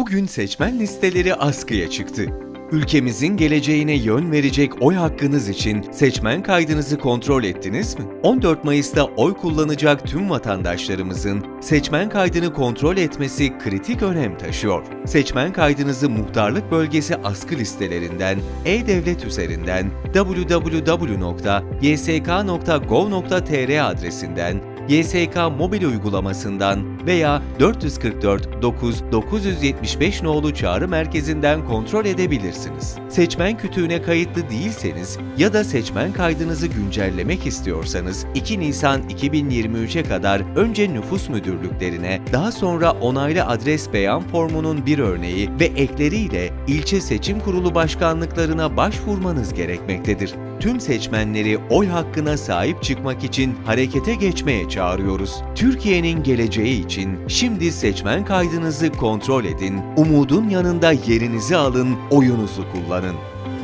Bugün seçmen listeleri askıya çıktı. Ülkemizin geleceğine yön verecek oy hakkınız için seçmen kaydınızı kontrol ettiniz mi? 14 Mayıs'ta oy kullanacak tüm vatandaşlarımızın seçmen kaydını kontrol etmesi kritik önem taşıyor. Seçmen kaydınızı muhtarlık bölgesi askı listelerinden, e-devlet üzerinden www.ysk.gov.tr adresinden, YSK mobil uygulamasından veya 444 9 975 nolu çağrı merkezinden kontrol edebilirsiniz. Seçmen kütüğüne kayıtlı değilseniz ya da seçmen kaydınızı güncellemek istiyorsanız 2 Nisan 2023'e kadar önce nüfus müdürlüklerine, daha sonra onaylı adres beyan formunun bir örneği ve ekleriyle ilçe seçim kurulu başkanlıklarına başvurmanız gerekmektedir. Tüm seçmenleri oy hakkına sahip çıkmak için harekete geçmeye çağırıyoruz. Türkiye'nin geleceği için şimdi seçmen kaydınızı kontrol edin, umudun yanında yerinizi alın, oyunuzu kullanın.